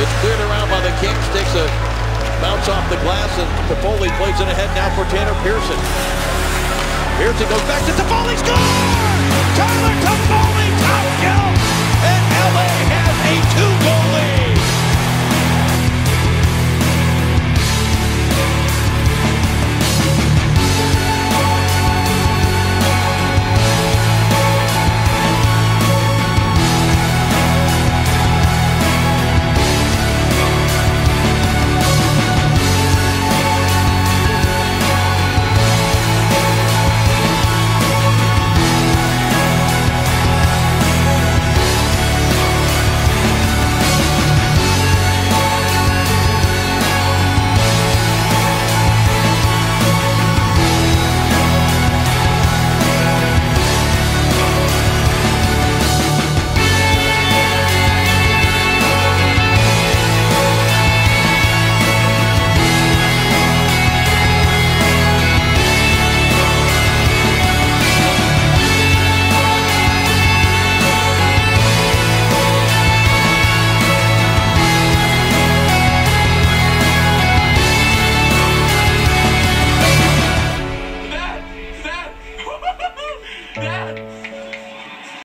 It's cleared around by the Kings. Takes a bounce off the glass, and Toffoli plays it ahead now for Tanner Pearson. Pearson goes back to Toffoli. Score! Tyler Toffoli, top kill! And LA has a 2-goal lead. Dad!